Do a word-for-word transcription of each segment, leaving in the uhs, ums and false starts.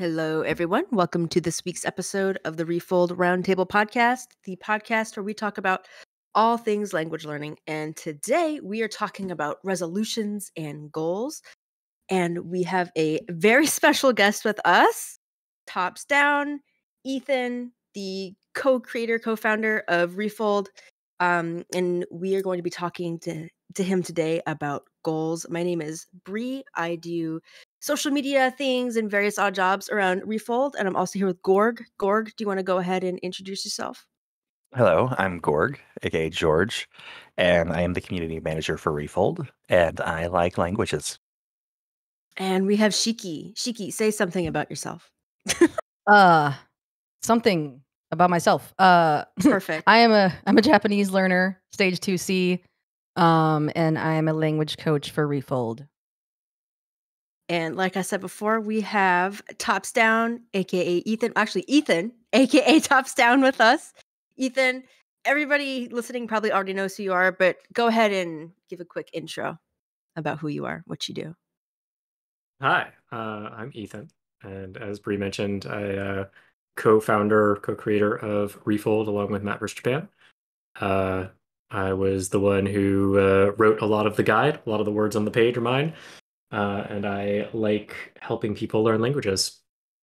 Hello, everyone. Welcome to this week's episode of the Refold Roundtable Podcast, the podcast where we talk about all things language learning. And today we are talking about resolutions and goals. And we have a very special guest with us, Toppsdown, Ethan, the co-creator, co-founder of Refold. Um, and we are going to be talking to, to him today about goals. My name is Bree. I do social media things and various odd jobs around Refold. And I'm also here with Gorg. Gorg, do you want to go ahead and introduce yourself? Hello, I'm Gorg, aka George, and I am the community manager for Refold, and I like languages. And we have Shiki. Shiki, say something about yourself. Uh, something about myself. Uh, Perfect. I am a I'm a Japanese learner, stage two C, um, and I am a language coach for Refold. And like I said before, we have Toppsdown, aka Ethan. Actually, Ethan, aka Toppsdown, with us. Ethan, everybody listening probably already knows who you are, but go ahead and give a quick intro about who you are, what you do. Hi, uh, I'm Ethan, and as Bree mentioned, I uh, co-founder, co-creator of Refold along with Matt vs. Japan. Uh, I was the one who uh, wrote a lot of the guide. A lot of the words on the page are mine, uh, and I like helping people learn languages.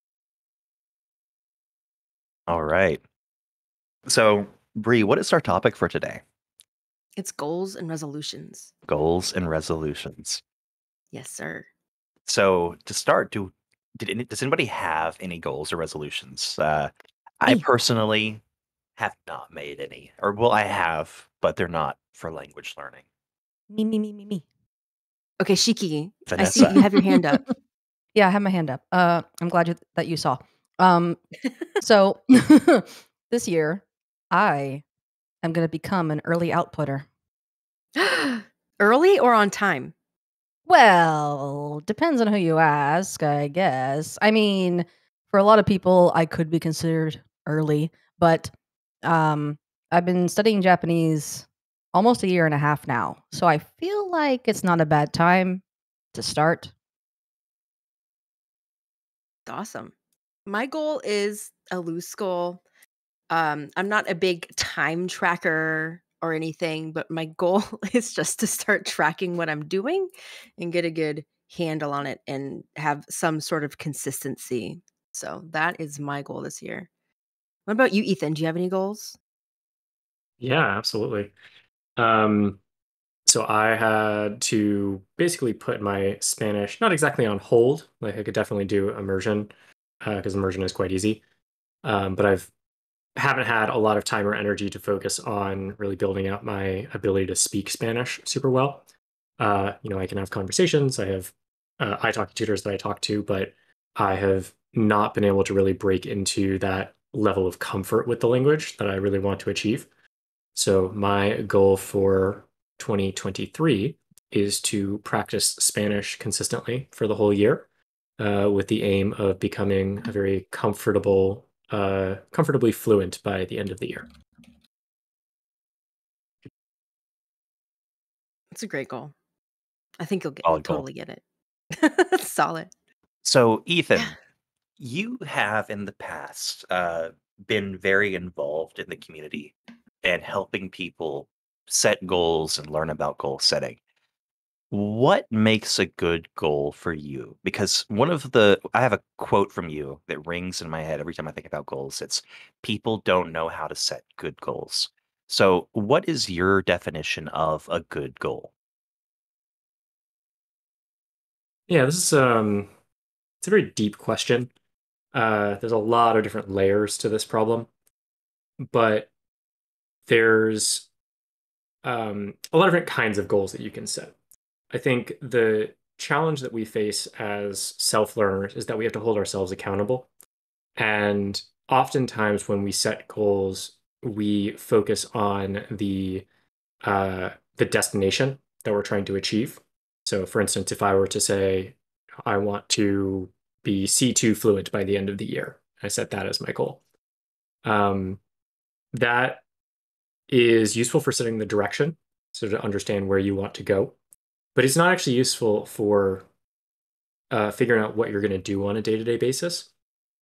All right. So, Bree, what is our topic for today? It's goals and resolutions. Goals and resolutions. Yes, sir. So, to start, do did any, does anybody have any goals or resolutions? Uh, I Me. personally have not made any, or well, I have, but they're not for language learning. Me, me, me, me, me. Okay, Shiki, I see Vanessa. you have your hand up. Yeah, I have my hand up. Uh, I'm glad you, that you saw. Um, so this year, I am going to become an early outputter. Early or on time? Well, depends on who you ask, I guess. I mean, for a lot of people, I could be considered early, but um, I've been studying Japanese almost a year and a half now, so I feel like it's not a bad time to start. Awesome. My goal is a loose goal. Um, I'm not a big time tracker or anything, but my goal is just to start tracking what I'm doing and get a good handle on it and have some sort of consistency. So that is my goal this year. What about you, Ethan? Do you have any goals? Yeah, absolutely. Um, so I had to basically put my Spanish not exactly on hold. Like I could definitely do immersion because immersion is quite easy. Um, but I've haven't had a lot of time or energy to focus on really building out my ability to speak Spanish super well. Uh, you know, I can have conversations. I have uh, italki tutors that I talk to, but I have not been able to really break into that level of comfort with the language that I really want to achieve. So my goal for twenty twenty-three is to practice Spanish consistently for the whole year, uh, with the aim of becoming a very comfortable, uh, comfortably fluent by the end of the year. It's a great goal. I think you'll get Solid goal. totally get it. Solid. So, Ethan, Yeah. you have in the past uh, been very involved in the community and helping people set goals and learn about goal setting. What makes a good goal for you? Because one of the, I have a quote from you that rings in my head every time I think about goals. It's people don't know how to set good goals. So, what is your definition of a good goal? Yeah, this is um, it's a very deep question. Uh, there's a lot of different layers to this problem, but there's um, a lot of different kinds of goals that you can set. I think the challenge that we face as self-learners is that we have to hold ourselves accountable. And oftentimes when we set goals, we focus on the uh, the destination that we're trying to achieve. So for instance, if I were to say, I want to be C two fluent by the end of the year, I set that as my goal. Um, that is useful for setting the direction, so to understand where you want to go. But it's not actually useful for uh, figuring out what you're going to do on a day-to-day basis.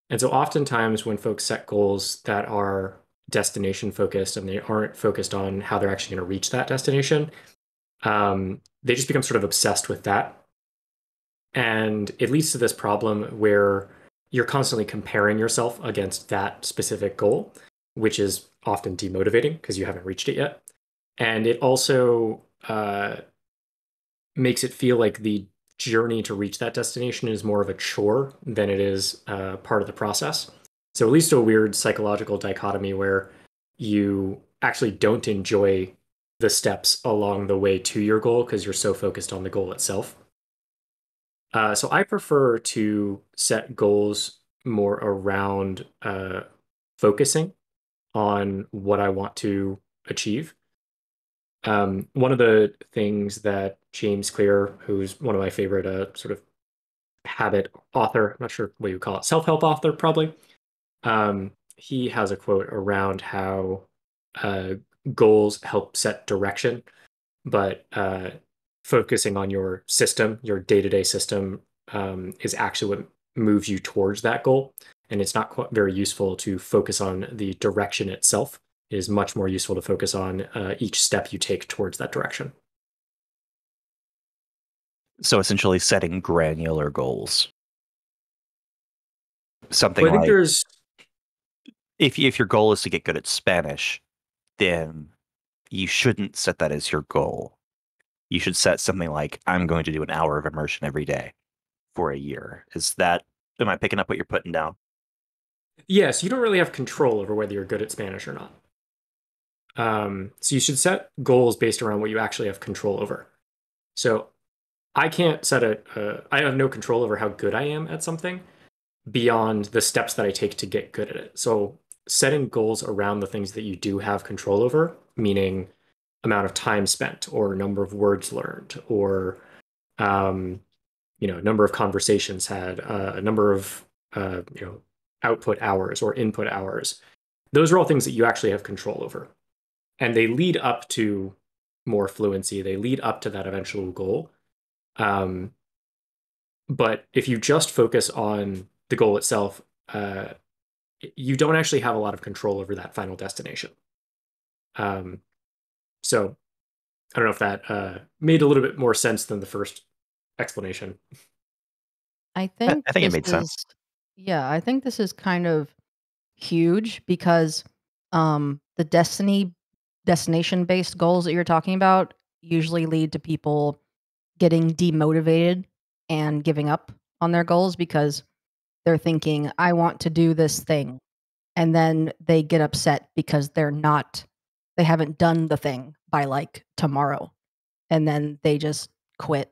And so oftentimes when folks set goals that are destination focused and they aren't focused on how they're actually going to reach that destination, um, they just become sort of obsessed with that. And it leads to this problem where you're constantly comparing yourself against that specific goal, which is often demotivating because you haven't reached it yet. And it also uh, makes it feel like the journey to reach that destination is more of a chore than it is uh, part of the process. So it leads to a weird psychological dichotomy where you actually don't enjoy the steps along the way to your goal because you're so focused on the goal itself. Uh, so I prefer to set goals more around uh, focusing on what I want to achieve. Um, one of the things that James Clear, who's one of my favorite uh, sort of habit author, I'm not sure what you call it, self-help author probably, um, he has a quote around how uh, goals help set direction, but uh, focusing on your system, your day-to-day system, um, is actually what moves you towards that goal. And it's not quite very useful to focus on the direction itself. It is much more useful to focus on uh, each step you take towards that direction. So essentially setting granular goals. Something Well, I think like there's if if your goal is to get good at Spanish, then you shouldn't set that as your goal. You should set something like, I'm going to do an hour of immersion every day for a year. Is that, am I picking up what you're putting down? yes, you don't really have control over whether you're good at Spanish or not. Um, so you should set goals based around what you actually have control over. So I can't set a, uh, I have no control over how good I am at something beyond the steps that I take to get good at it. So setting goals around the things that you do have control over, meaning amount of time spent or number of words learned or um, you know, number of conversations had, uh, a number of uh, you know, output hours or input hours. Those are all things that you actually have control over. And they lead up to more fluency. They lead up to that eventual goal. Um, but if you just focus on the goal itself, uh, you don't actually have a lot of control over that final destination. Um, so I don't know if that uh, made a little bit more sense than the first explanation. I I, think I think it this made is, sense. yeah, I think this is kind of huge because um, the destiny destination based goals that you're talking about usually lead to people getting demotivated and giving up on their goals because they're thinking, I want to do this thing. And then they get upset because they're not, they haven't done the thing by like tomorrow. And then they just quit.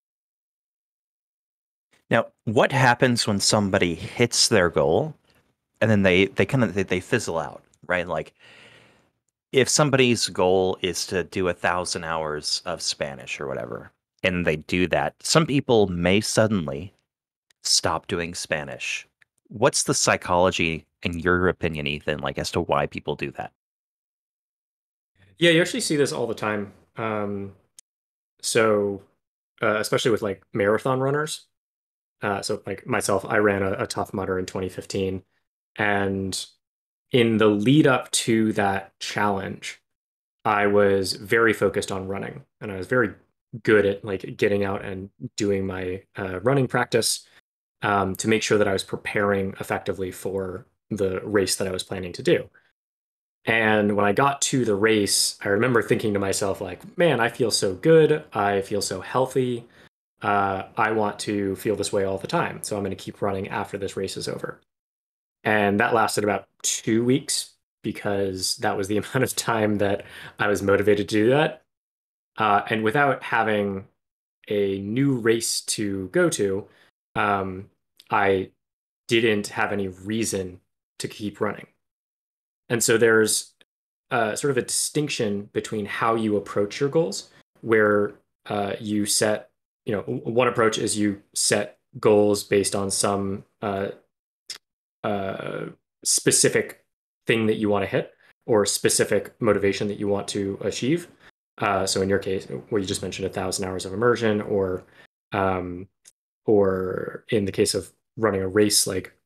Now, what happens when somebody hits their goal and then they, they kind of, they, they fizzle out, right? Like if somebody's goal is to do a thousand hours of Spanish or whatever, and they do that, some people may suddenly stop doing Spanish. What's the psychology, in your opinion, Ethan, like as to why people do that? Yeah, you actually see this all the time. Um, so, uh, especially with like marathon runners. Uh, so, like myself, I ran a, a Tough Mudder in twenty fifteen. And in the lead up to that challenge, I was very focused on running and I was very good at like getting out and doing my uh, running practice um, to make sure that I was preparing effectively for the race that I was planning to do. And when I got to the race, I remember thinking to myself, like, man, I feel so good. I feel so healthy. Uh, I want to feel this way all the time. So I'm going to keep running after this race is over. And that lasted about two weeks because that was the amount of time that I was motivated to do that. Uh, and without having a new race to go to, um, I didn't have any reason to keep running. And so there's uh, sort of a distinction between how you approach your goals, where uh, you set, you know, one approach is you set goals based on some uh, uh, specific thing that you want to hit or specific motivation that you want to achieve. Uh, so in your case, where you just mentioned a thousand hours of immersion, or um, or in the case of running a race, like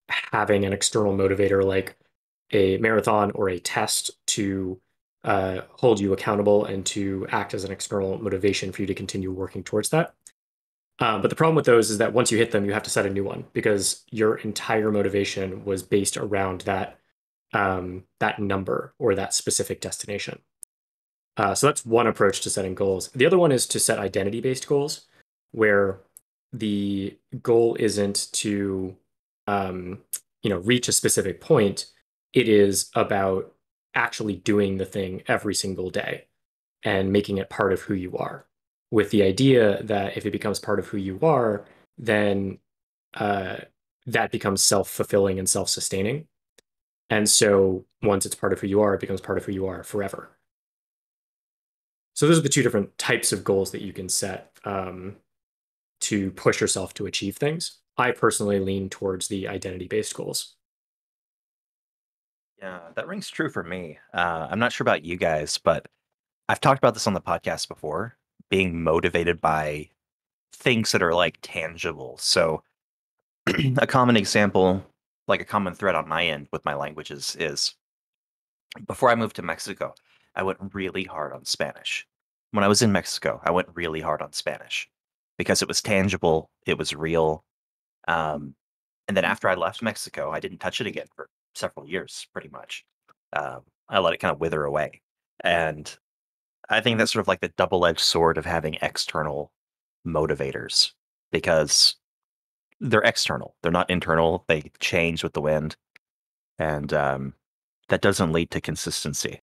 having an external motivator like a marathon or a test to uh, hold you accountable and to act as an external motivation for you to continue working towards that. Um, but the problem with those is that once you hit them, you have to set a new one because your entire motivation was based around that um, that number or that specific destination. Uh, so that's one approach to setting goals. The other one is to set identity-based goals, where the goal isn't to um, you know, reach a specific point. It is about actually doing the thing every single day and making it part of who you are, with the idea that if it becomes part of who you are, then uh, that becomes self-fulfilling and self-sustaining. And so once it's part of who you are, it becomes part of who you are forever. So those are the two different types of goals that you can set um, to push yourself to achieve things. I personally lean towards the identity-based goals. Yeah, that rings true for me. Uh, I'm not sure about you guys, but I've talked about this on the podcast before, being motivated by things that are like tangible. So a common example, like a common thread on my end with my languages is before I moved to Mexico, I went really hard on Spanish. When I was in Mexico, I went really hard on Spanish because it was tangible, it was real. Um, and then after I left Mexico, I didn't touch it again for several years, pretty much. Um, I let it kind of wither away. And I think that's sort of like the double-edged sword of having external motivators because they're external. They're not internal. They change with the wind. And um, that doesn't lead to consistency.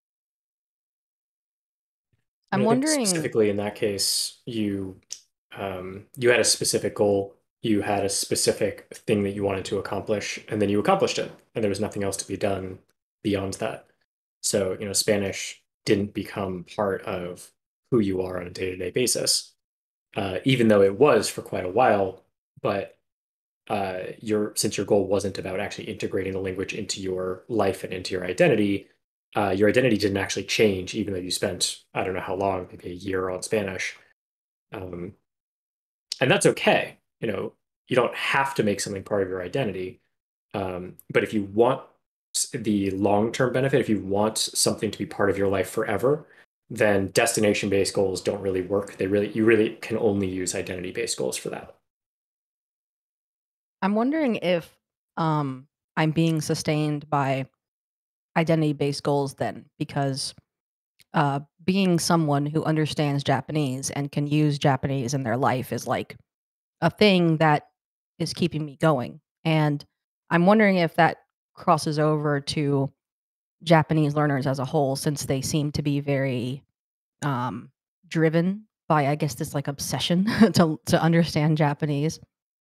I'm I think wondering. specifically in that case, you um, you had a specific goal, you had a specific thing that you wanted to accomplish, and then you accomplished it, and there was nothing else to be done beyond that. So, you know, Spanish didn't become part of who you are on a day-to-day basis, uh, even though it was for quite a while. But uh, your since your goal wasn't about actually integrating the language into your life and into your identity, uh, your identity didn't actually change, even though you spent, I don't know how long, maybe a year on Spanish. Um, and that's okay. You know, you don't have to make something part of your identity. Um, but if you want the long-term benefit, if you want something to be part of your life forever, then destination-based goals don't really work. They really, you really can only use identity-based goals for that. I'm wondering if um, I'm being sustained by identity-based goals then, because uh, being someone who understands Japanese and can use Japanese in their life is like a thing that is keeping me going. And I'm wondering if that crosses over to Japanese learners as a whole, since they seem to be very um, driven by, I guess, this like obsession to to understand Japanese.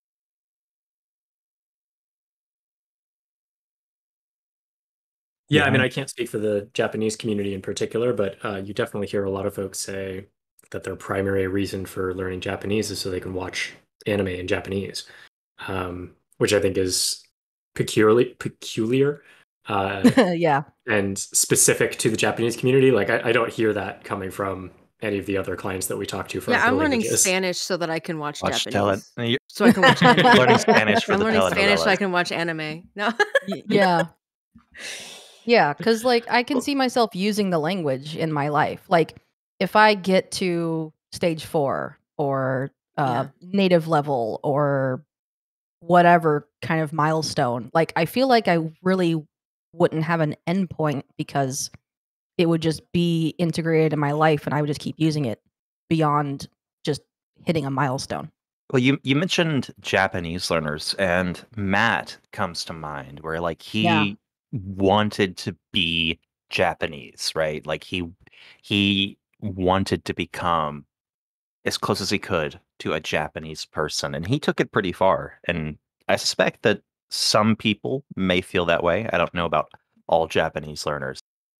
Yeah, I Yeah. mean, I can't speak for the Japanese community in particular, but uh, you definitely hear a lot of folks say that their primary reason for learning Japanese is so they can watch anime in Japanese, um, which I think is peculiar, peculiar, uh, Yeah. and specific to the Japanese community. Like, I, I don't hear that coming from any of the other clients that we talk to for Yeah, other I'm learning languages. Spanish so that I can watch, Watch tele- Japanese. you're So I can watch anime. learning Spanish for I'm the learning Spanish so I telenovelas. can watch anime. No. Y- yeah. Yeah, because like I can see myself using the language in my life. Like if I get to stage four or uh, Yeah. native level or whatever kind of milestone, like I feel like I really wouldn't have an endpoint because it would just be integrated in my life and I would just keep using it beyond just hitting a milestone. Well, you you mentioned Japanese learners, and Matt comes to mind, where like he Yeah. wanted to be Japanese, right? Like he he wanted to become as close as he could to a Japanese person, and he took it pretty far. And I suspect that some people may feel that way. I don't know about all Japanese learners.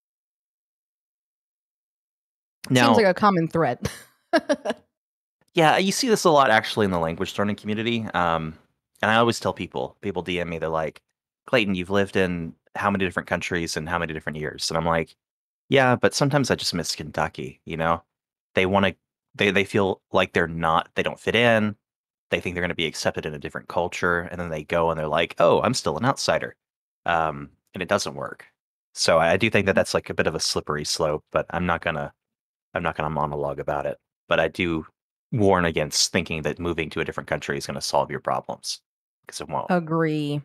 Seems Now, like a common thread. yeah, you see this a lot actually in the language learning community. Um, and I always tell people, people D M me, they're like, Clayton, you've lived in how many different countries and how many different years? And I'm like, yeah, but sometimes I just miss Kentucky, you know? They want to, they, they feel like they're not, they don't fit in. they think they're going to be accepted in a different culture, and then they go and they're like, oh, I'm still an outsider. Um, and it doesn't work. So I, I do think that that's like a bit of a slippery slope, but I'm not gonna I'm not gonna monologue about it. But I do warn against thinking that moving to a different country is going to solve your problems, because it won't. Agree.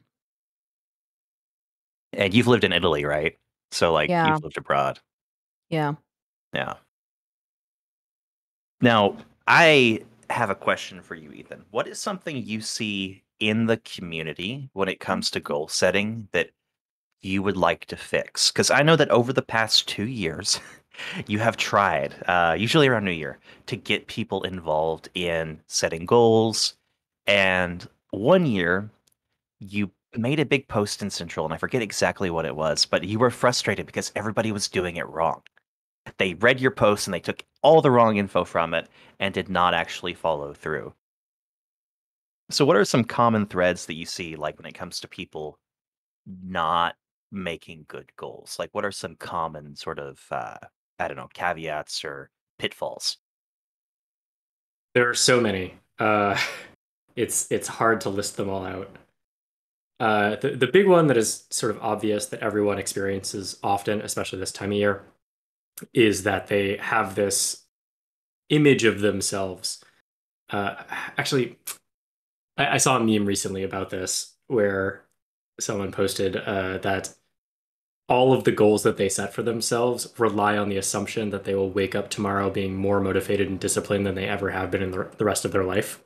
And you've lived in Italy, right? So like Yeah. you've lived abroad. Yeah. Yeah. Now, I have a question for you, Ethan. What is something you see in the community when it comes to goal setting that you would like to fix? Because I know that over the past two years, you have tried, uh, usually around New Year, to get people involved in setting goals. And one year, you made a big post in Central, and I forget exactly what it was, but you were frustrated because everybody was doing it wrong. They read your post and they took all the wrong info from it and did not actually follow through. So what are some common threads that you see, like when it comes to people not making good goals? Like what are some common sort of, uh, I don't know, caveats or pitfalls? There are so many. Uh, it's it's hard to list them all out. Uh, the, the big one that is sort of obvious that everyone experiences often, especially this time of year, is that they have this image of themselves. Uh, actually, I, I saw a meme recently about this where someone posted uh, that all of the goals that they set for themselves rely on the assumption that they will wake up tomorrow being more motivated and disciplined than they ever have been in the, the rest of their life.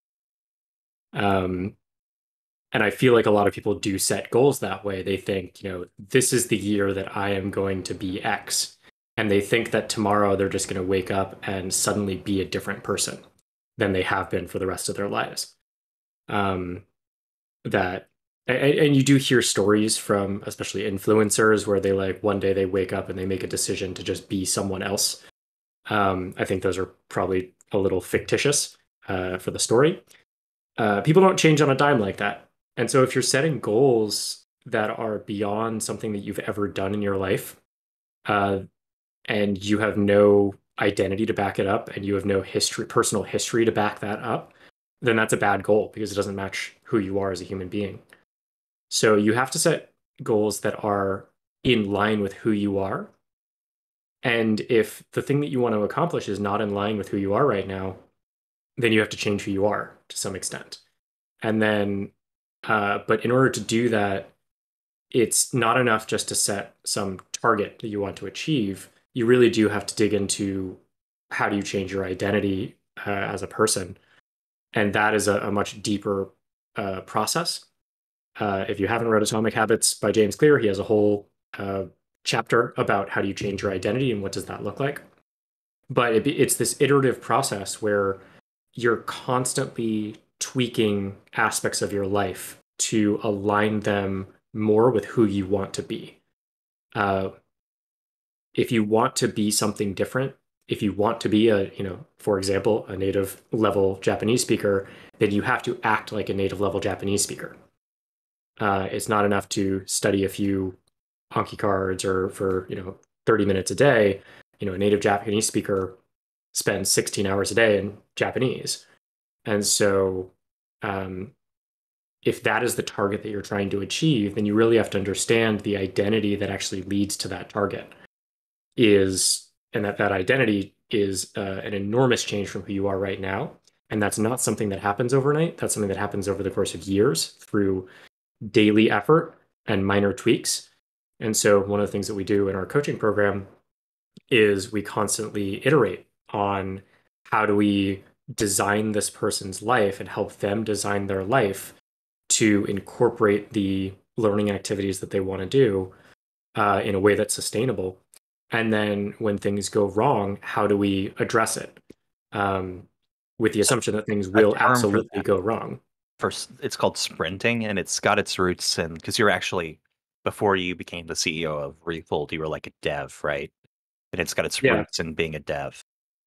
Um, and I feel like a lot of people do set goals that way. They think, you know, this is the year that I am going to be X. And they think that tomorrow they're just going to wake up and suddenly be a different person than they have been for the rest of their lives. Um, that and, and you do hear stories from especially influencers where they like one day they wake up and they make a decision to just be someone else. Um, I think those are probably a little fictitious uh, for the story. Uh, people don't change on a dime like that. And so if you're setting goals that are beyond something that you've ever done in your life, uh, and you have no identity to back it up, and you have no history, personal history to back that up, then that's a bad goal because it doesn't match who you are as a human being. So you have to set goals that are in line with who you are. And if the thing that you want to accomplish is not in line with who you are right now, then you have to change who you are to some extent. And then, uh, but in order to do that, it's not enough just to set some target that you want to achieve. You really do have to dig into how do you change your identity uh, as a person. And that is a, a much deeper uh, process. Uh, if you haven't read Atomic Habits by James Clear, he has a whole uh, chapter about how do you change your identity and what does that look like. But it, it's this iterative process where you're constantly tweaking aspects of your life to align them more with who you want to be. Uh, if you want to be something different, if you want to be a, you know, for example, a native level Japanese speaker, then you have to act like a native level Japanese speaker. Uh, it's not enough to study a few Anki cards or for, you know, thirty minutes a day. You know, a native Japanese speaker spends sixteen hours a day in Japanese. And so um, if that is the target that you're trying to achieve, then you really have to understand the identity that actually leads to that target is, and that that identity is uh, an enormous change from who you are right now. And that's not something that happens overnight. That's something that happens over the course of years through daily effort and minor tweaks. And so one of the things that we do in our coaching program is we constantly iterate on how do we design this person's life and help them design their life to incorporate the learning activities that they want to do uh, in a way that's sustainable. And then when things go wrong, how do we address it? Um, with the assumption that things will absolutely go wrong. First, it's called sprinting, and it's got its roots in, because you're actually, before you became the C E O of Refold, you were like a dev, right? And it's got its Yeah. roots in being a dev.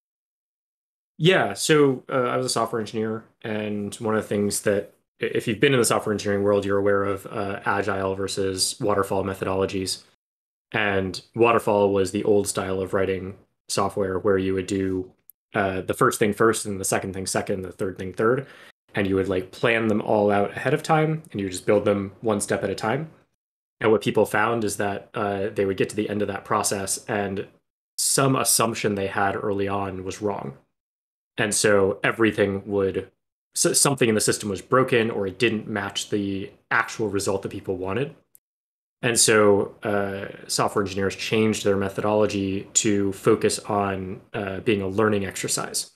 Yeah, so uh, I was a software engineer, and one of the things that, if you've been in the software engineering world, you're aware of uh, agile versus waterfall methodologies. And waterfall was the old style of writing software where you would do uh, the first thing first and the second thing second, the third thing third. and you would like plan them all out ahead of time, and you just build them one step at a time. And what people found is that uh, they would get to the end of that process, and some assumption they had early on was wrong. And so everything would, so something in the system was broken, or it didn't match the actual result that people wanted. And so uh, software engineers changed their methodology to focus on uh, being a learning exercise.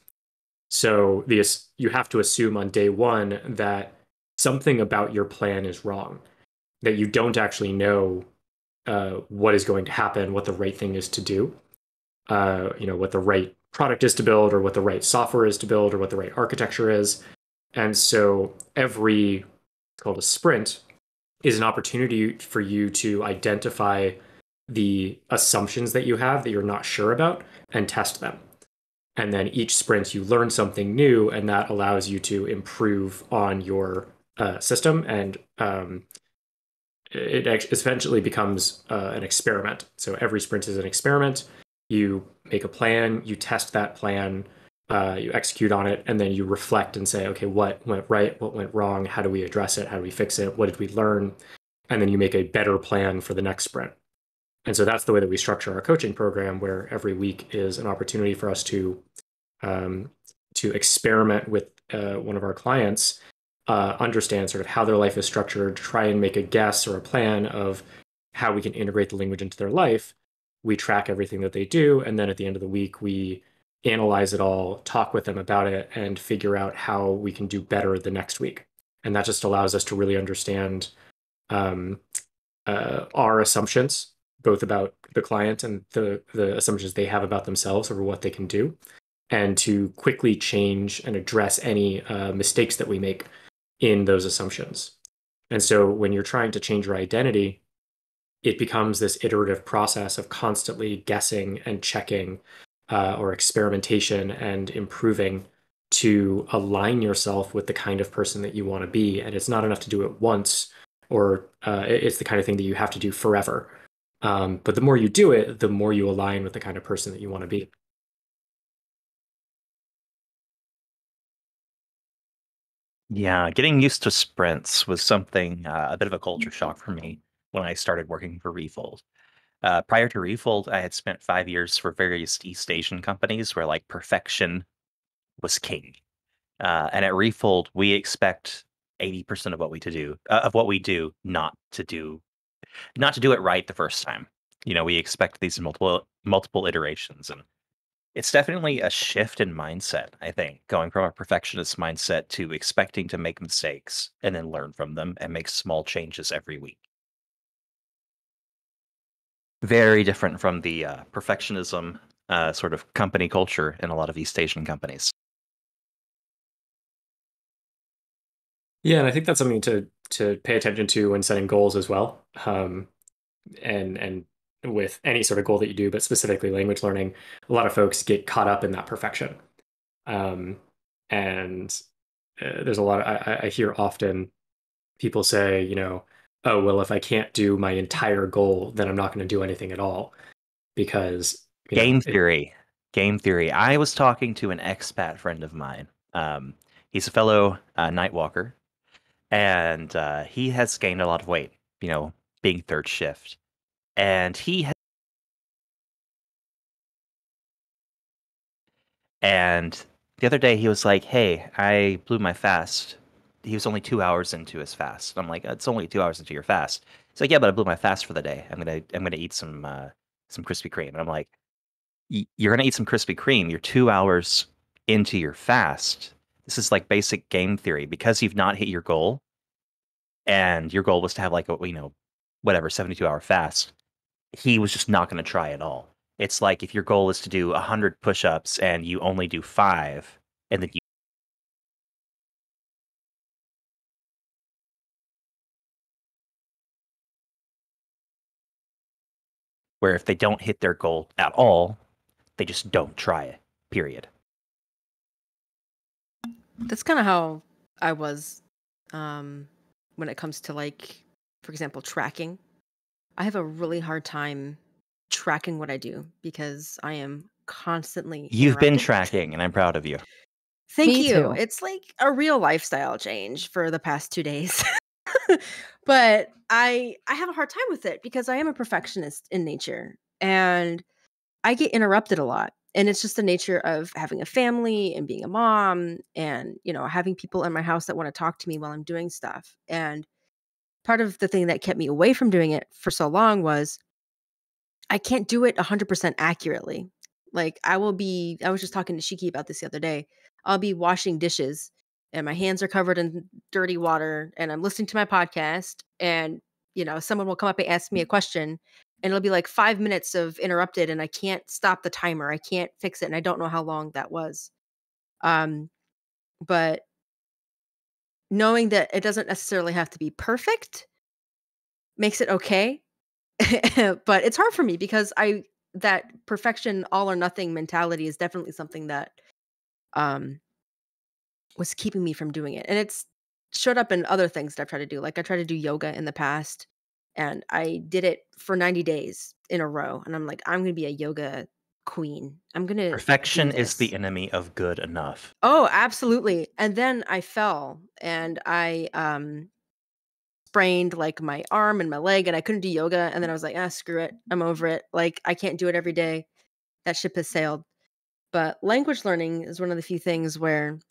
So the, you have to assume on day one that something about your plan is wrong, that you don't actually know uh, what is going to happen, what the right thing is to do, uh, you know, what the right product is to build, or what the right software is to build, or what the right architecture is. And so every, it's called a sprint, is an opportunity for you to identify the assumptions that you have that you're not sure about and test them. And then each sprint you learn something new, and that allows you to improve on your uh, system. And um, it eventually becomes uh, an experiment. So every sprint is an experiment. You make a plan, you test that plan, uh, you execute on it, and then you reflect and say, okay, what went right? What went wrong? How do we address it? How do we fix it? What did we learn? And then you make a better plan for the next sprint. And so that's the way that we structure our coaching program, where every week is an opportunity for us to um, to experiment with uh, one of our clients, uh, understand sort of how their life is structured, try and make a guess or a plan of how we can integrate the language into their life. We track everything that they do, and then at the end of the week, we analyze it all, talk with them about it, and figure out how we can do better the next week. And that just allows us to really understand um, uh, our assumptions, both about the client and the, the assumptions they have about themselves over what they can do, and to quickly change and address any uh, mistakes that we make in those assumptions. And so when you're trying to change your identity, it becomes this iterative process of constantly guessing and checking uh, or experimentation and improving to align yourself with the kind of person that you want to be. And it's not enough to do it once, or uh, it's the kind of thing that you have to do forever. Um, but the more you do it, the more you align with the kind of person that you want to be. Yeah, getting used to sprints was something, uh, a bit of a culture shock for me when I started working for Refold. Uh, prior to Refold, I had spent five years for various East Asian companies where like perfection was king. Uh, and at Refold, we expect eighty percent of what we to do uh, of what we do not to do not to do it right the first time. You know, we expect these multiple multiple iterations, and it's definitely a shift in mindset, I think, going from a perfectionist mindset to expecting to make mistakes and then learn from them and make small changes every week. Very different from the uh, perfectionism uh, sort of company culture in a lot of East Asian companies. Yeah, and I think that's something to to pay attention to when setting goals as well. Um, and and with any sort of goal that you do, but specifically language learning, a lot of folks get caught up in that perfection. Um, and uh, there's a lot of, I, I hear often people say, you know, oh, well, if I can't do my entire goal, then I'm not going to do anything at all, because, you know, Game it, theory. Game theory. I was talking to an expat friend of mine. Um, he's a fellow uh, night walker, and uh, he has gained a lot of weight, you know, being third shift. And he ha- and the other day he was like, "Hey, I blew my fast." He was only two hours into his fast. I'm like, "It's only two hours into your fast." He's like, "Yeah, but I blew my fast for the day. I'm gonna I'm gonna eat some uh, some Krispy Kreme." And I'm like, "Y- "You're gonna eat some Krispy Kreme. You're two hours into your fast. This is like basic game theory because you've not hit your goal, and your goal was to have like a you know whatever seventy-two hour fast. He was just not going to try at all. It's like if your goal is to do one hundred push-ups and you only do five, and then you where if they don't hit their goal at all, they just don't try it. Period. That's kind of how I was um, when it comes to, like, for example, tracking. I have a really hard time tracking what I do because I am constantly You've been interrupted. tracking, and I'm proud of you. Thank Me you. too. It's like a real lifestyle change for the past two days. But I I have a hard time with it because I am a perfectionist in nature and I get interrupted a lot. And it's just the nature of having a family and being a mom and, you know, having people in my house that want to talk to me while I'm doing stuff. And part of the thing that kept me away from doing it for so long was I can't do it one hundred percent accurately. Like, I will be I was just talking to Shiki about this the other day. I'll be washing dishes and my hands are covered in dirty water and I'm listening to my podcast and, you know, someone will come up and ask me a question and it'll be like five minutes of interrupted and I can't stop the timer. I can't fix it and I don't know how long that was. Um, but knowing that it doesn't necessarily have to be perfect makes it okay. But it's hard for me because I that perfection all or nothing mentality is definitely something that um was keeping me from doing it. And it's showed up in other things that I've tried to do. Like I tried to do yoga in the past and I did it for ninety days in a row and I'm like I'm going to be a yoga queen. I'm going to do Perfection is the this. enemy of good enough. Oh, absolutely. And then I fell and I um sprained like my arm and my leg and I couldn't do yoga and then I was like, "Ah, screw it. I'm over it. Like I can't do it every day. That ship has sailed." But language learning is one of the few things where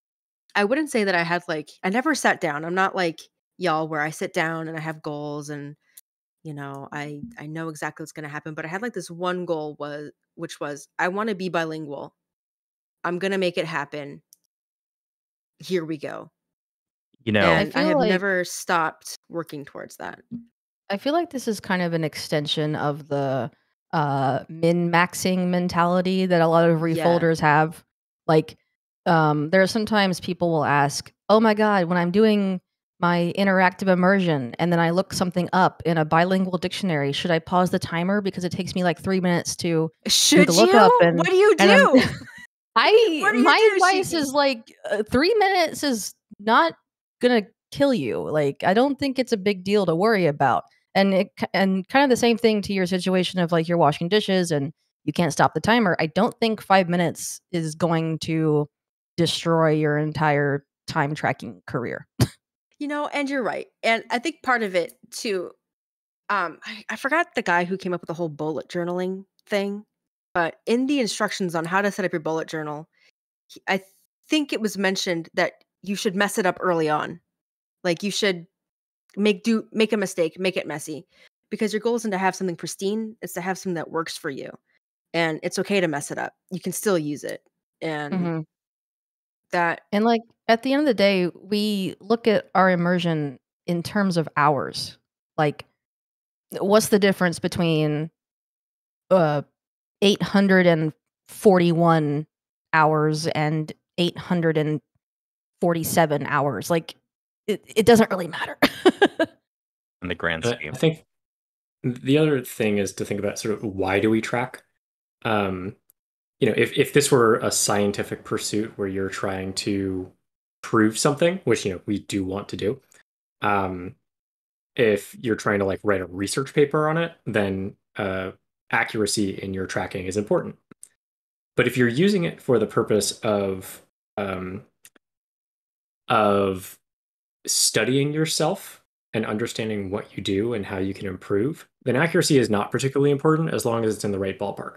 I wouldn't say that I had like I never sat down. I'm not like y'all where I sit down and I have goals and you know, I I know exactly what's going to happen, but I had like this one goal was which was I want to be bilingual. I'm going to make it happen. Here we go. You know, I And I feel have like never stopped working towards that. I feel like this is kind of an extension of the uh, min-maxing mentality that a lot of Yeah. refolders have. Like, um, there are sometimes people will ask, "Oh my God, when I'm doing my interactive immersion and then I look something up in a bilingual dictionary, should I pause the timer because it takes me like three minutes to do the Should lookup?" you? And What do you and I'm, do? I What do you my do, advice Shiki? is like uh, three minutes is not gonna kill you. Like, I don't think it's a big deal to worry about. And it k- and kind of the same thing to your situation of like you're washing dishes and you can't stop the timer. I don't think five minutes is going to destroy your entire time tracking career. You know, and you're right. And I think part of it too, um, I, I forgot the guy who came up with the whole bullet journaling thing, but in the instructions on how to set up your bullet journal, he, I think it was mentioned that you should mess it up early on. Like you should make do make a mistake, make it messy. Because your goal isn't to have something pristine, it's to have something that works for you. And it's okay to mess it up. You can still use it. And hmm that And like at the end of the day, we look at our immersion in terms of hours. Like, what's the difference between uh eight hundred forty-one hours and eight hundred forty-seven hours? Like, it, it doesn't really matter. in the grand I scheme. I think the other thing is to think about sort of why do we track? Um, you know, if, if this were a scientific pursuit where you're trying to prove something, which, you know, we do want to do, um, if you're trying to like write a research paper on it, then uh, accuracy in your tracking is important. But if you're using it for the purpose of um, of studying yourself and understanding what you do and how you can improve, then accuracy is not particularly important as long as it's in the right ballpark.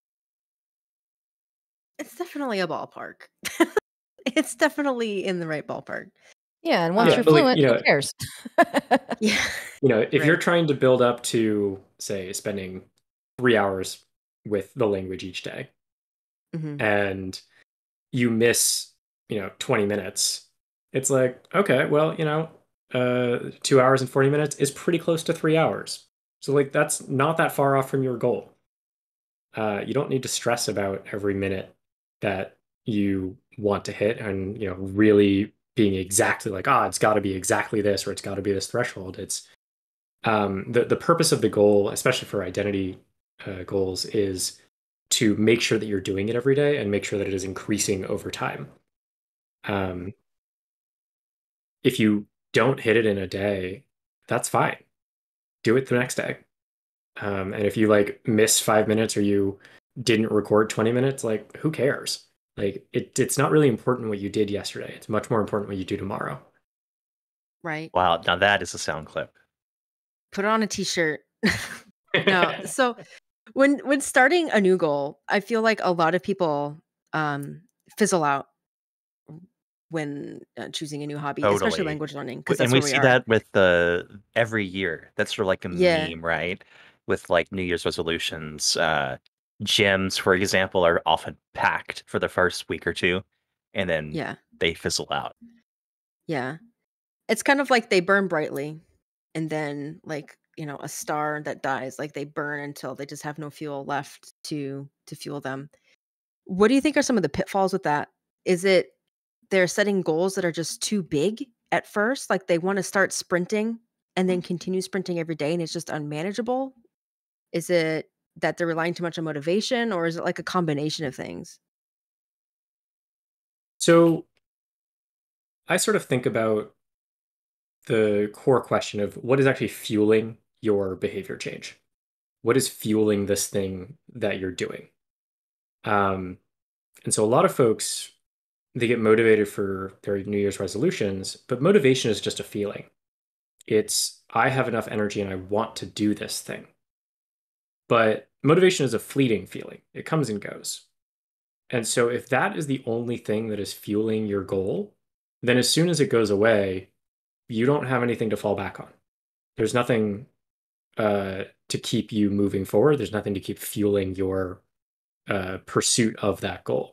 it's definitely a ballpark. It's definitely in the right ballpark. Yeah, and once Yeah, you're Um, but like, fluent, you who know, cares? yeah. you know, if you're Right. trying to build up to, say, spending three hours with the language each day, Mhm. and you miss, you know, twenty minutes, it's like, okay, well, you know, uh, two hours and forty minutes is pretty close to three hours. So, like, that's not that far off from your goal. Uh, you don't need to stress about every minute that you want to hit and, you know, really being exactly like, ah, it's got to be exactly this or it's got to be this threshold. It's um, the, the purpose of the goal, especially for identity uh, goals, is to make sure that you're doing it every day and make sure that it is increasing over time. Um, if you don't hit it in a day, that's fine. Do it the next day. Um, and if you like miss five minutes or you didn't record twenty minutes, like who cares? Like it, it's not really important what you did yesterday. It's much more important what you do tomorrow. Right. Wow, now that is a sound clip. Put on a t-shirt. No. So when when starting a new goal, I feel like a lot of people um fizzle out when uh, choosing a new hobby, especially Totally. language learning, because W- And that's we where we see are. that with the every year. That's sort of like a Yeah. meme, right? With like New Year's resolutions. Uh, gyms, for example, are often packed for the first week or two, and then Yeah. they fizzle out. Yeah. It's kind of like they burn brightly and then like, you know, a star that dies, like they burn until they just have no fuel left to to fuel them. What do you think are some of the pitfalls with that? Is it they're setting goals that are just too big at first, like they want to start sprinting and then continue sprinting every day and it's just unmanageable? Is it that they're relying too much on motivation, or is it like a combination of things? So I sort of think about the core question of what is actually fueling your behavior change. What is fueling this thing that you're doing? Um, and so a lot of folks, they get motivated for their New Year's resolutions, but motivation is just a feeling. It's, I have enough energy and I want to do this thing. But motivation is a fleeting feeling, it comes and goes. And so if that is the only thing that is fueling your goal, then as soon as it goes away, you don't have anything to fall back on. There's nothing uh, to keep you moving forward. There's nothing to keep fueling your uh, pursuit of that goal.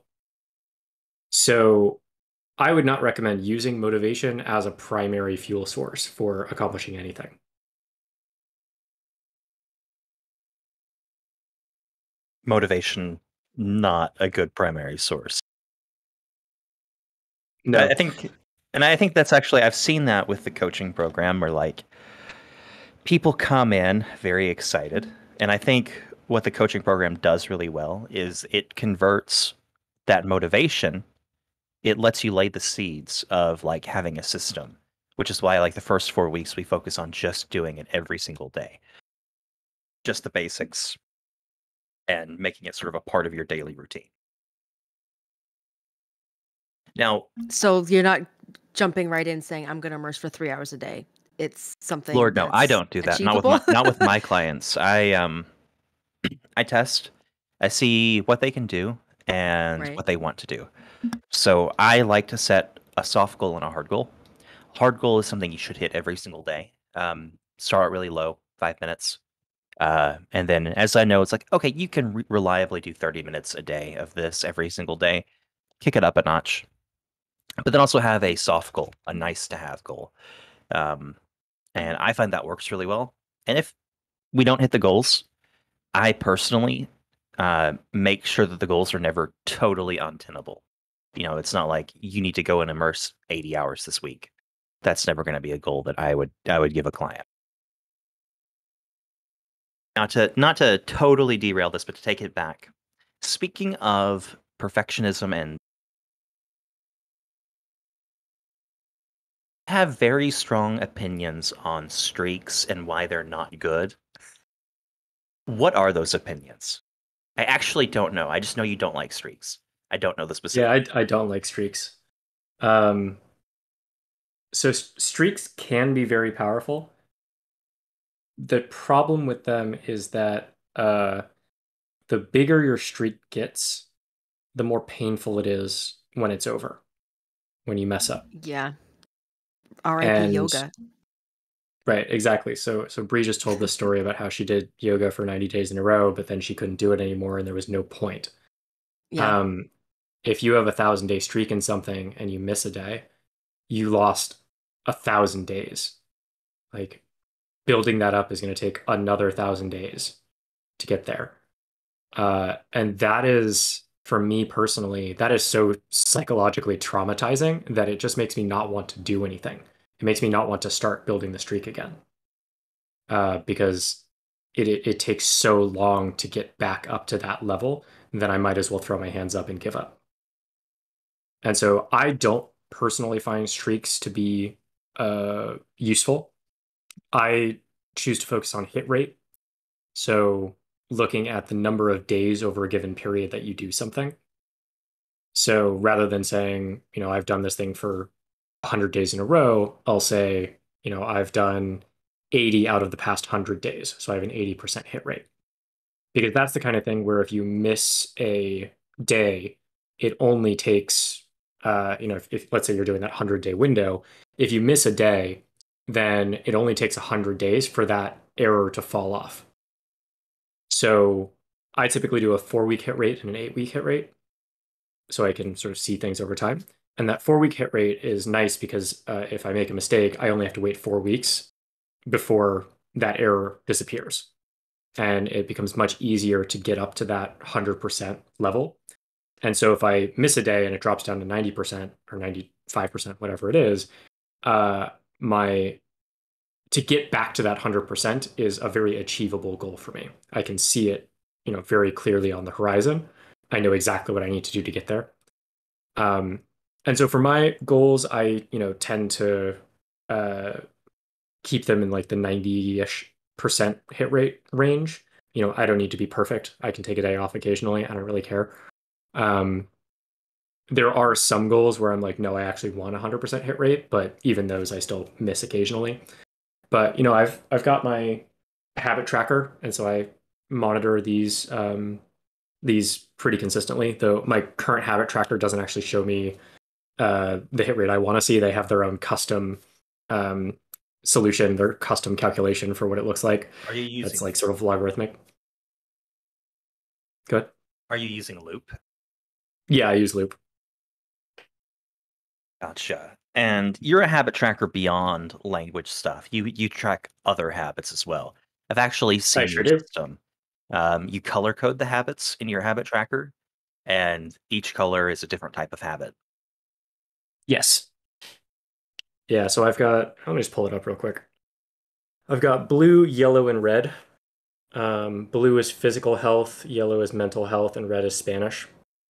So I would not recommend using motivation as a primary fuel source for accomplishing anything. Motivation, not a good primary source. No. I I think, and I think that's actually, I've seen that with the coaching program where like people come in very excited. And I think what the coaching program does really well is it converts that motivation. It lets you lay the seeds of like having a system, which is why like the first four weeks we focus on just doing it every single day, just the basics, and making it sort of a part of your daily routine. Now, So you're not jumping right in saying, I'm going to immerse for three hours a day. It's something Lord, no, I that's don't do that. Not with achievable. my not with my clients. I um I test, I see what they can do and Right. what they want to do. So I like to set a soft goal and a hard goal. Hard goal is something you should hit every single day. Um, start really low, five minutes. Uh, and then as I know, it's like, okay, you can re- reliably do thirty minutes a day of this every single day. Kick it up a notch. But then also have a soft goal, a nice to have goal. Um, and I find that works really well. And if we don't hit the goals, I personally uh, make sure that the goals are never totally untenable. You know, it's not like you need to go and immerse eighty hours this week. That's never going to be a goal that I would I would give a client. Not to not to totally derail this, but to take it back. Speaking of perfectionism and have very strong opinions on streaks and why they're not good. What are those opinions? I actually don't know. I just know you don't like streaks. I don't know the specific. Yeah, I, I don't like streaks. Um, so s- streaks can be very powerful. The problem with them is that uh, the bigger your streak gets, the more painful it is when it's over, when you mess up. Yeah. R I P And yoga. right, exactly. So so Bree just told the story about how she did yoga for ninety days in a row, but then she couldn't do it anymore and there was no point. Yeah. Um, if you have a thousand day streak in something and you miss a day, you lost a thousand days. Like building that up is going to take another thousand days to get there. Uh, and that is, for me personally, that is so psychologically traumatizing that it just makes me not want to do anything. It makes me not want to start building the streak again. Uh, because it, it it takes so long to get back up to that level that I might as well throw my hands up and give up. And so I don't personally find streaks to be uh, useful. I choose to focus on hit rate. So looking at the number of days over a given period that you do something. So rather than saying, you know, I've done this thing for one hundred days in a row, I'll say, you know, I've done eighty out of the past one hundred days. So I have an eighty percent hit rate. Because that's the kind of thing where if you miss a day, it only takes, uh, you know, if, if let's say you're doing that one hundred day window, if you miss a day, then it only takes one hundred days for that error to fall off. So I typically do a four week hit rate and an eight week hit rate, so I can sort of see things over time. And that four week hit rate is nice because uh, if I make a mistake, I only have to wait four weeks before that error disappears. And it becomes much easier to get up to that one hundred percent level. And so if I miss a day and it drops down to ninety percent or ninety-five percent, whatever it is, uh, my to get back to that one hundred percent is a very achievable goal for me. I can see it, you know, very clearly on the horizon. I know exactly what I need to do to get there. Um, and so for my goals, I, you know, tend to uh, keep them in like the ninety-ish percent hit rate range. You know, I don't need to be perfect. I can take a day off occasionally. I don't really care. Um, there are some goals where I'm like, no, I actually want a one hundred percent hit rate, but even those I still miss occasionally. But, you know, I've I've got my habit tracker, and so I monitor these um, these pretty consistently. Though my current habit tracker doesn't actually show me uh, the hit rate I want to see. They have their own custom um, solution, their custom calculation for what it looks like. Are you using? It's like sort of logarithmic. Good. Are you using Loop? Yeah, I use Loop. Gotcha. And you're a habit tracker beyond language stuff. You you track other habits as well. I've actually seen I sure your do. system. Um, you color code the habits in your habit tracker, and each color is a different type of habit. Yes. Yeah, so I've got, let me just pull it up real quick. I've got blue, yellow, and red. Um, blue is physical health, yellow is mental health, and red is Spanish.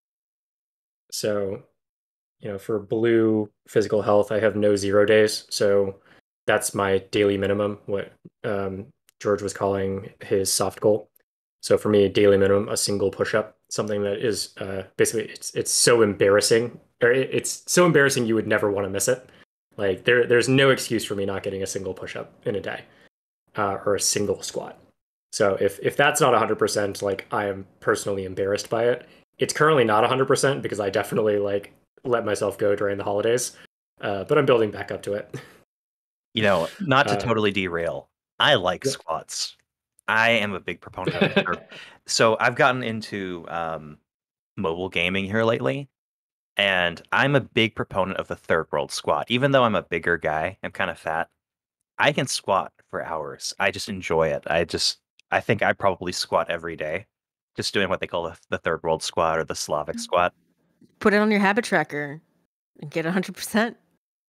So, you know, for blue physical health, I have no zero days. So that's my daily minimum, what um, George was calling his soft goal. So for me, daily minimum, a single push-up, something that is uh, basically, it's it's so embarrassing, or it, it's so embarrassing you would never want to miss it. Like there, there's no excuse for me not getting a single push-up in a day, uh, or a single squat. So if if that's not one hundred percent, like I am personally embarrassed by it. It's currently not one hundred percent because I definitely like let myself go during the holidays, uh, but I'm building back up to it. You know, not to Uh, totally derail, I like yeah. squats. I am a big proponent of it. So I've gotten into um, mobile gaming here lately, and I'm a big proponent of the third world squat. Even though I'm a bigger guy, I'm kind of fat. I can squat for hours. I just enjoy it. I just, I think I probably squat every day, just doing what they call the, the third world squat or the Slavic squat. Put it on your habit tracker and get one hundred percent.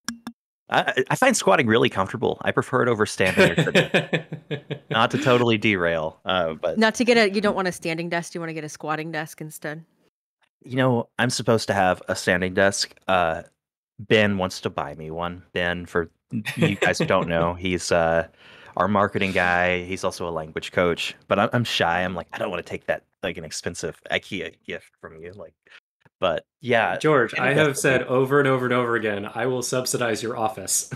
I, I find squatting really comfortable. I prefer it over standing or sitting. Not to totally derail, uh, but Not to get a, you don't want a standing desk, you want to get a squatting desk instead. you know, I'm supposed to have a standing desk. Uh, Ben wants to buy me one. Ben, for you guys who don't know, he's uh, our marketing guy. He's also a language coach, but I'm, I'm shy. I'm like, I don't want to take that like an expensive IKEA gift from you. Like, but yeah, George, I standing have desk would said be- over and over and over again, I will subsidize your office.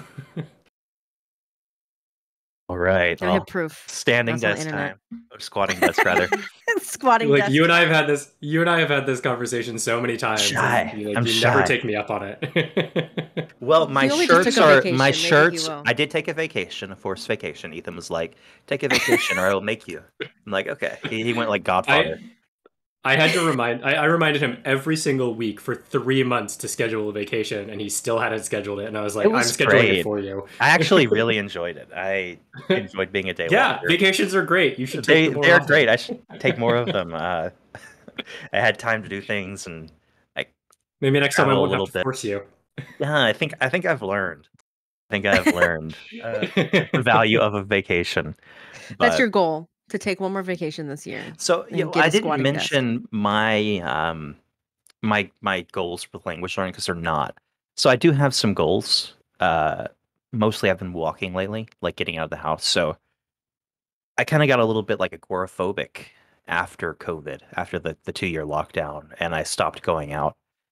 all right. I Well, have proof. standing That's on the desk internet. time, or squatting desk rather. Squatting Like desk. you and I have had this, you and I have had this conversation so many times. Shy. And you, like, I'm you shy. never take me up on it. Well, my only just shirts took a are vacation. my Maybe he shirts. will. I did take a vacation, a forced vacation. Ethan was like, "Take a vacation, or I will make you." I'm like, "Okay." He, he went like Godfather. I I had to remind I, I reminded him every single week for three months to schedule a vacation, and he still hadn't scheduled it. And I was like, It I'm was scheduling great. it for you. I actually really enjoyed it. I enjoyed being a day Yeah, walker. vacations are great. You should They take them more they're often. great. I should take more of them. Uh, I had time to do things, and I Maybe next time I travel a won't little have to bit. force you. Yeah, I think I think I've learned. I think I've learned uh, the value of a vacation. That's But your goal, to take one more vacation this year. so and you know, get I a didn't squatting desk. mention my um my my goals with language learning because they're not. So I do have some goals. Uh, mostly I've been walking lately, like getting out of the house. So I kind of got a little bit like agoraphobic after COVID, after the the two year lockdown, and I stopped going out.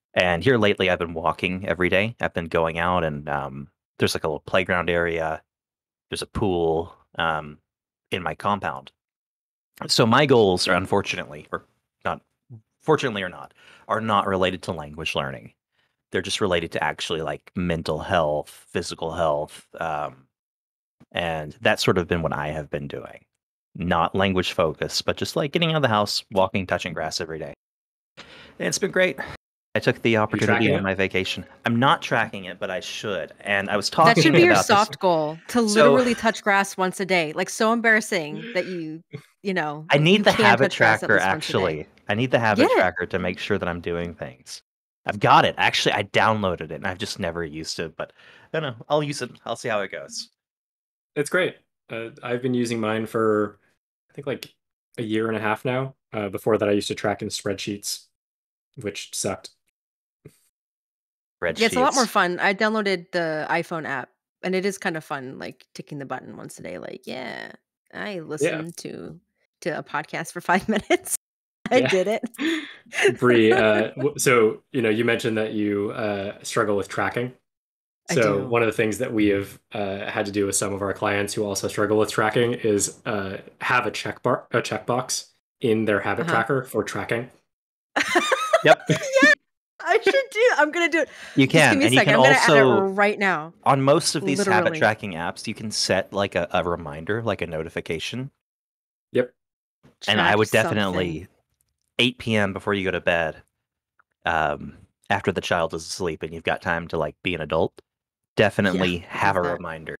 And here lately, I've been walking every day. I've been going out, and um, there's like a little playground area. There's a pool um, in my compound. So my goals are, unfortunately, or not fortunately or not, are not related to language learning. They're just related to actually like mental health, physical health, um, and that's sort of been what I have been doing. Not language focused, but just like getting out of the house, walking, touching grass every day. And it's been great. I took the opportunity on it? my vacation. I'm not tracking it, but I should. And I was That talking should be your about soft this. goal, to So- literally touch grass once a day. Like, so embarrassing that you, you know, I need you the can't habit touch grass at tracker, least once a day. actually. I need the habit Get it. tracker to make sure that I'm doing things. I've got it. Actually, I downloaded it, and I've just never used it. But I don't know. I'll use it. I'll see how it goes. It's great. Uh, I've been using mine for, I think, like a year and a half now. Uh, before that, I used to track in spreadsheets, which sucked. Spreadsheets. Yeah, it's a lot more fun. I downloaded the iPhone app, and it is kind of fun, like ticking the button once a day. Like, yeah, I listened to to a podcast for five minutes. I Yeah. did it. Bree, uh, w- so you know, you mentioned that you uh, struggle with tracking. I So do. one of the things that we have uh, had to do with some of our clients who also struggle with tracking is uh, have a check bar, a checkbox in their habit Uh-huh. tracker for tracking. Yep. Yeah, I should do. I'm gonna do it. You Just can, give me a and you second. can I'm gonna add also it right now. on most of these habit Literally. tracking apps, you can set like a, a reminder, like a notification. Yep. And I Track would something. definitely eight p.m. before you go to bed, um, after the child is asleep and you've got time to like be an adult, definitely Yeah, I have a love that. reminder.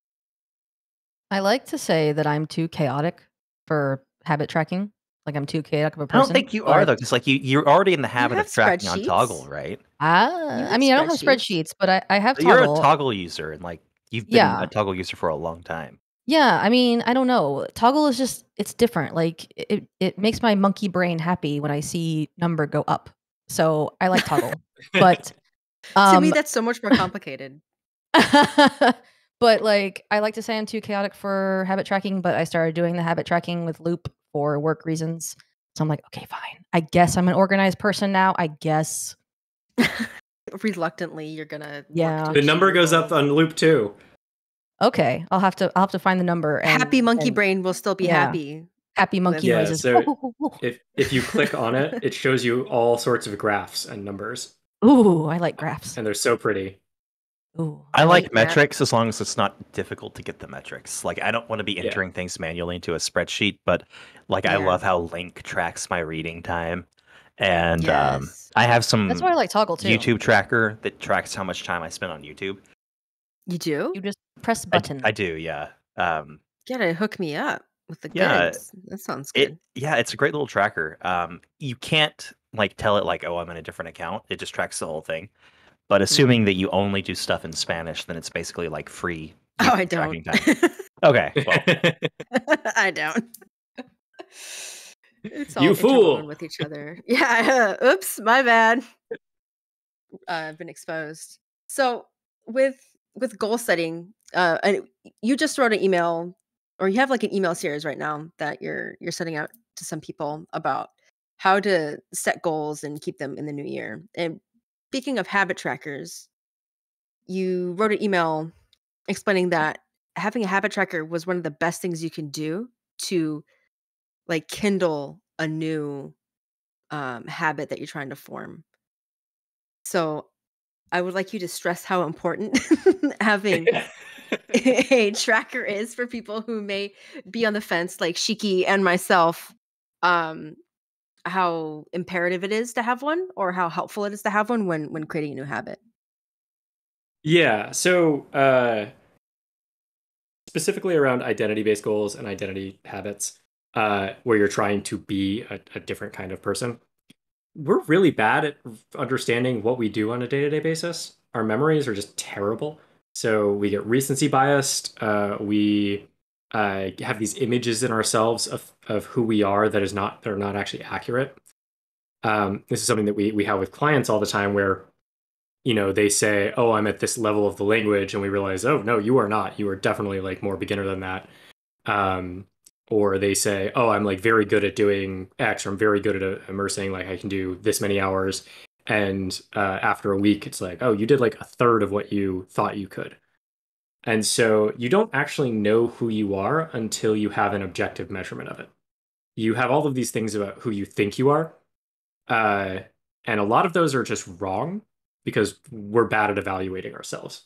I like to say that I'm too chaotic for habit tracking. Like I'm too chaotic of a I person. don't think you are but- though, because like you you're already in the habit have of tracking on spreadsheets. Toggle, right? Ah, You I have mean, I don't have spreadsheets. spreadsheets, but I, I have So you're a Toggle. Toggle user, and like you've been Yeah. a Toggle user for a long time. Yeah, I mean, I don't know. Toggle is just it's different. Like it it makes my monkey brain happy when I see number go up. So I like Toggle. But um To me, that's so much more complicated. but like I like to say I'm too chaotic for habit tracking, but I started doing the habit tracking with Loop for work reasons. So I'm like, okay, fine. I guess I'm an organized person now. I guess. Reluctantly, you're gonna. Yeah. Work to The achieve number your goes up goals. on loop too. Okay. I'll have to I'll have to find the number and Happy monkey and brain will still be yeah. happy. happy monkey Yeah, noises. so if if you click on it, it shows you all sorts of graphs and numbers, Ooh, I like graphs. and they're so pretty. Ooh, I like like that. metrics as long as it's not difficult to get the metrics. Like I don't want to be Yeah. entering things manually into a spreadsheet, but like I Yeah. love how Link tracks my reading time. And um, Yes. I have some That's why I like Toggle too. YouTube tracker that tracks how much time I spend on YouTube. You do? You just press I, button. I do, yeah. Um, You gotta hook me up with the Yeah, goods. That sounds it good. yeah, it's a great little tracker. Um, you can't like tell it like, oh, I'm in a different account. It just tracks the whole thing. But assuming that you only do stuff in Spanish, then it's basically like free Oh, I YouTube tracking don't. time. Okay, well, I don't. It's all You interwoven fool. with each other. Yeah. Oops, my bad. Uh, I've been exposed. So with with goal setting, uh, and you just wrote an email, or you have like an email series right now that you're you're sending out to some people about how to set goals and keep them in the new year. And speaking of habit trackers, you wrote an email explaining that having a habit tracker was one of the best things you can do to like kindle a new um, habit that you're trying to form. So I would like you to stress how important having a tracker is for people who may be on the fence, like Shiki and myself. Um, how imperative it is to have one, or how helpful it is to have one when when creating a new habit. Yeah, so uh, specifically around identity-based goals and identity habits, uh, where you're trying to be a, a different kind of person, we're really bad at understanding what we do on a day-to-day basis. Our memories are just terrible. So we get recency biased. Uh, we uh, have these images in ourselves of, of who we are that is not that are not actually accurate. Um, this is something that we we have with clients all the time, where you know they say, "Oh, I'm at this level of the language," and we realize, "Oh, no, you are not. You are definitely like more beginner than that." Um, or they say, "Oh, I'm like very good at doing X, or I'm very good at uh, immersing. Like I can do this many hours," And uh, after a week, it's like, oh, you did like a third of what you thought you could. And so you don't actually know who you are until you have an objective measurement of it. You have all of these things about who you think you are. Uh, and a lot of those are just wrong because we're bad at evaluating ourselves.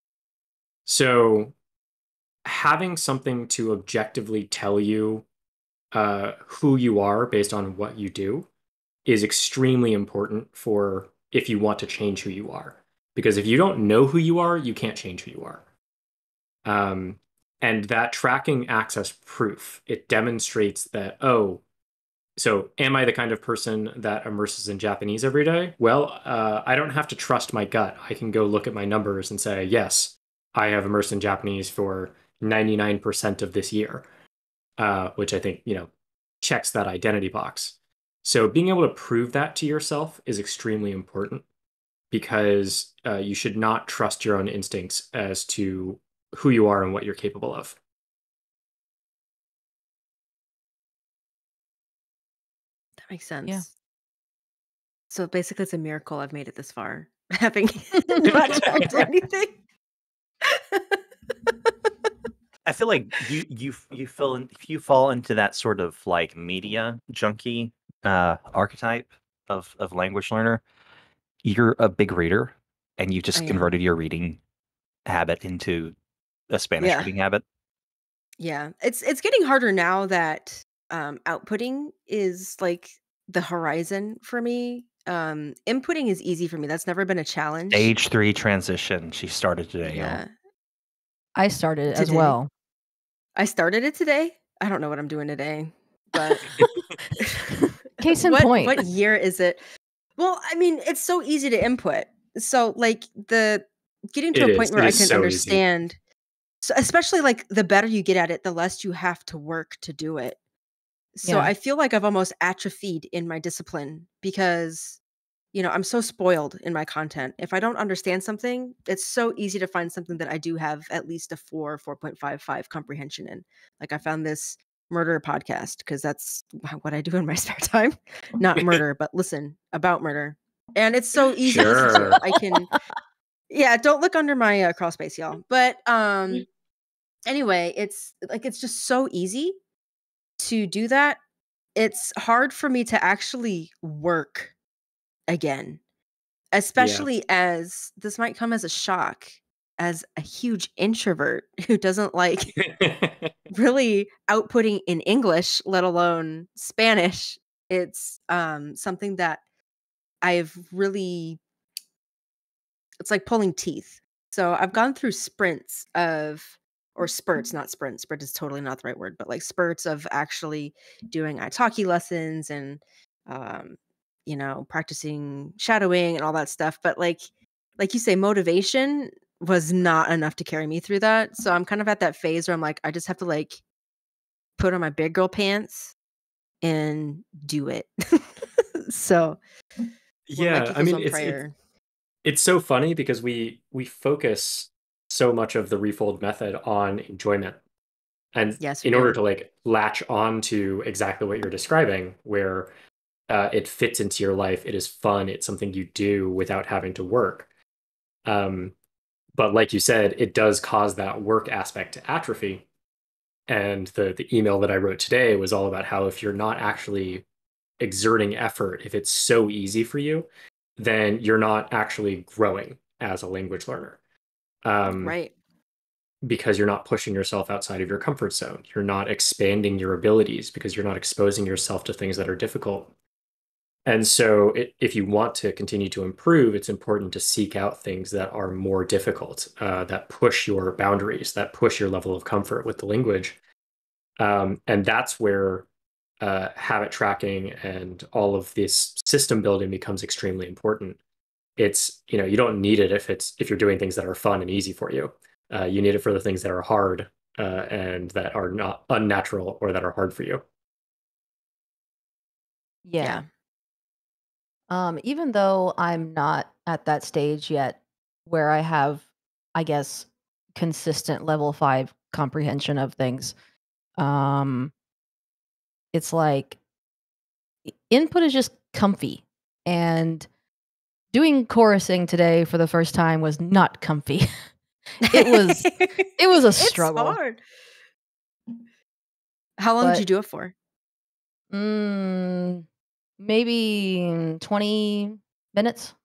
So having something to objectively tell you uh, who you are based on what you do is extremely important for if you want to change who you are. Because if you don't know who you are, you can't change who you are. Um, and that tracking acts as proof. It demonstrates that, oh, so am I the kind of person that immerses in Japanese every day? Well, uh, I don't have to trust my gut. I can go look at my numbers and say, yes, I have immersed in Japanese for ninety-nine percent of this year, uh, which I think, you know, checks that identity box. So being able to prove that to yourself is extremely important because uh, you should not trust your own instincts as to who you are and what you're capable of. That makes sense. Yeah. So basically, it's a miracle I've made it this far, having not tracked anything. I feel like you you you feel in, if you fall into that sort of like media junkie uh, archetype of of language learner, you're a big reader, and you I just am. converted your reading habit into a Spanish Yeah. reading habit. Yeah, it's it's getting harder now that um, outputting is like the horizon for me. Um, inputting is easy for me. That's never been a challenge. Stage three transition. She started today, y'all. Yeah, I started it as today. well. I started it today. I don't know what I'm doing today, but Case in what point. what year is it? Well, I mean, it's so easy to input. So like the getting to It a is. point where It I is can so easy. understand. So especially like the better you get at it, the less you have to work to do it. So Yeah. I feel like I've almost atrophied in my discipline because, you know, I'm so spoiled in my content. If I don't understand something, it's so easy to find something that I do have at least a four, four point five five comprehension in. Like I found this murder podcast because that's what I do in my spare time. Not murder, but listen about murder. And it's so easy to listen Sure. to. I can, yeah, don't look under my uh, crawl space, y'all. But um, anyway, it's like it's just so easy to do that. It's hard for me to actually work again, Yeah. especially as this might come as a shock as a huge introvert who doesn't like really outputting in English, let alone Spanish. It's um something that I've really it's like pulling teeth. So I've gone through sprints of or spurts, not sprints. Sprint is totally not the right word, but like spurts of actually doing italki lessons and um, you know, practicing shadowing and all that stuff. But like like you say, motivation was not enough to carry me through that. So I'm kind of at that phase where I'm like, I just have to like put on my big girl pants and do it. So one Yeah, Mikey I goes mean, on it's it's prayer. it's so funny because we we focus so much of the Refold method on enjoyment. And Yes, we in order do. to like latch on to exactly what you're describing, where uh, it fits into your life, it is fun, it's something you do without having to work. Um, but like you said, it does cause that work aspect to atrophy. And the the email that I wrote today was all about how if you're not actually exerting effort, if it's so easy for you, then you're not actually growing as a language learner. Um, Right. because you're not pushing yourself outside of your comfort zone. You're not expanding your abilities because you're not exposing yourself to things that are difficult. And so, it, if you want to continue to improve, it's important to seek out things that are more difficult, uh, that push your boundaries, that push your level of comfort with the language. Um, and that's where uh, habit tracking and all of this system building becomes extremely important. It's, you know, you don't need it if it's if you're doing things that are fun and easy for you. Uh, you need it for the things that are hard uh, and that are not unnatural or that are hard for you. Yeah. Yeah. Um, even though I'm not at that stage yet where I have, I guess, consistent level five comprehension of things, um, it's like i- input is just comfy. And doing chorusing today for the first time was not comfy. It was it was a struggle. It's hard. How long But- did you do it for? Mm, maybe twenty minutes.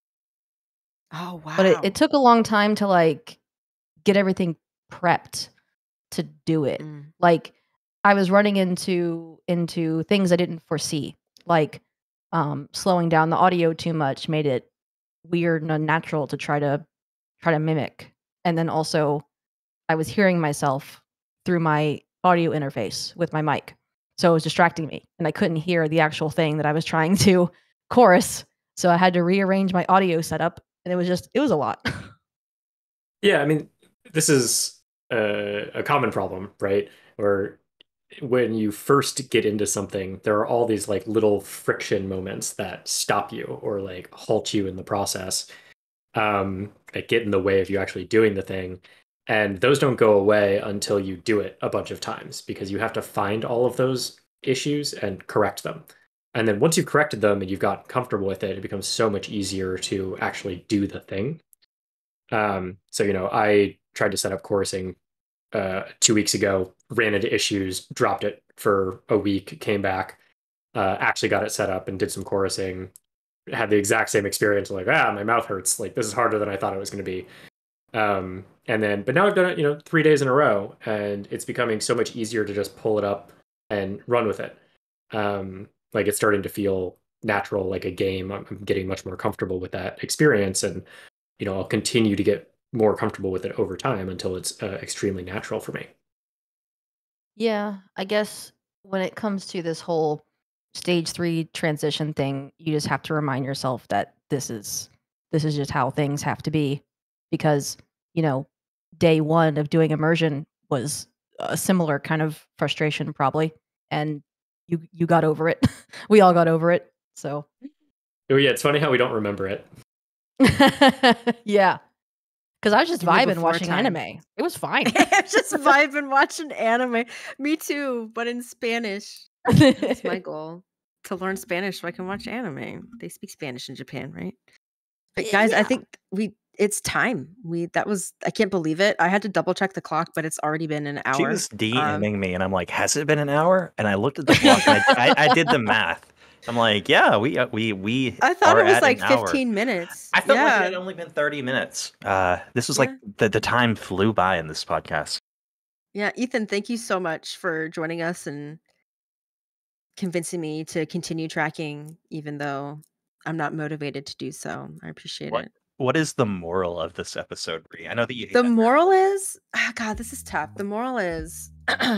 Oh wow! But it, it took a long time to like get everything prepped to do it. Mm. Like I was running into into things I didn't foresee, like um, slowing down the audio too much made it weird and unnatural to try to try to mimic. And then also, I was hearing myself through my audio interface with my mic, so it was distracting me, and I couldn't hear the actual thing that I was trying to chorus. So I had to rearrange my audio setup, and it was just it was a lot. Yeah, I mean, this is a, a common problem, right? Where when you first get into something, there are all these like little friction moments that stop you or like halt you in the process, um, that get in the way of you actually doing the thing. And those don't go away until you do it a bunch of times, because you have to find all of those issues and correct them. And then once you've corrected them and you've gotten comfortable with it, it becomes so much easier to actually do the thing. Um, so, you know, I tried to set up chorusing uh, two weeks ago, ran into issues, dropped it for a week, came back, uh, actually got it set up and did some chorusing, had the exact same experience, like, ah, my mouth hurts. Like, this is harder than I thought it was going to be. Um, and then, but now I've done it, you know, three days in a row, and it's becoming so much easier to just pull it up and run with it. Um, like it's starting to feel natural, like a game. I'm, I'm getting much more comfortable with that experience, and you know, I'll continue to get more comfortable with it over time until it's uh, extremely natural for me. Yeah, I guess when it comes to this whole stage three transition thing, you just have to remind yourself that this is this is just how things have to be, because you know, day one of doing immersion was a similar kind of frustration probably, and you you got over it. We all got over it. So Oh yeah, it's funny how we don't remember it. yeah, because I was just You were vibing before watching time. anime. It was fine. I'm just vibing watching anime. Me too, but in Spanish. That's my goal, to learn Spanish so I can watch anime. They speak Spanish in Japan, right? But guys, I Yeah. think we it's time. We that was I can't believe it. I had to double check the clock, but it's already been an hour. She was Um, DMing me, and I'm like, "Has it been an hour?" And I looked at the clock, and I, I, I did the math. I'm like, "Yeah, we uh, we we." I thought are it was at like an hour. fifteen minutes. I felt like yeah. it had only been thirty minutes. Uh, this was like Yeah. the the time flew by in this podcast. Yeah, Ethan, thank you so much for joining us and convincing me to continue tracking, even though I'm not motivated to do so. I appreciate What it. what is the moral of this episode, Bree? I know that you hate The that. moral is, ah, God, this is tough. The moral is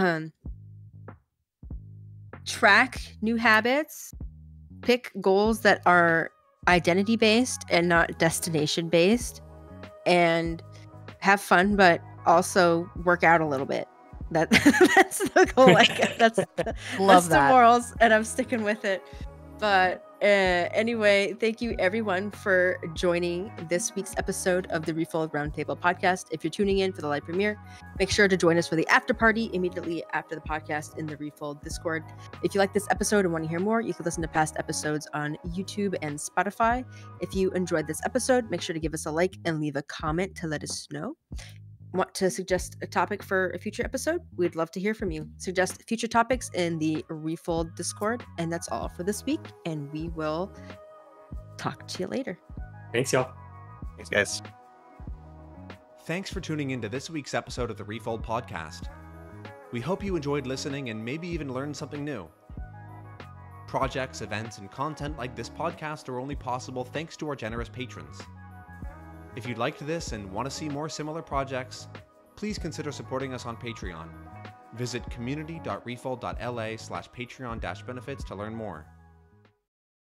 track new habits, pick goals that are identity based and not destination based, and have fun, but also work out a little bit. That that's the goal. Like that's Love that's that. the morals, and I'm sticking with it. But uh, anyway, thank you everyone for joining this week's episode of the Refold Roundtable Podcast. If you're tuning in for the live premiere, make sure to join us for the after party immediately after the podcast in the Refold Discord. If you like this episode and want to hear more, you can listen to past episodes on YouTube and Spotify. If you enjoyed this episode, make sure to give us a like and leave a comment to let us know. Want to suggest a topic for a future episode? We'd love to hear from you. Suggest future topics in the Refold Discord. And that's all for this week. And we will talk to you later. Thanks, y'all. Thanks, guys. Thanks for tuning in to this week's episode of the Refold Podcast. We hope you enjoyed listening and maybe even learned something new. Projects, events, and content like this podcast are only possible thanks to our generous patrons. If you liked this and want to see more similar projects, please consider supporting us on Patreon. Visit community dot refold dot l a slash patreon dash benefits to learn more.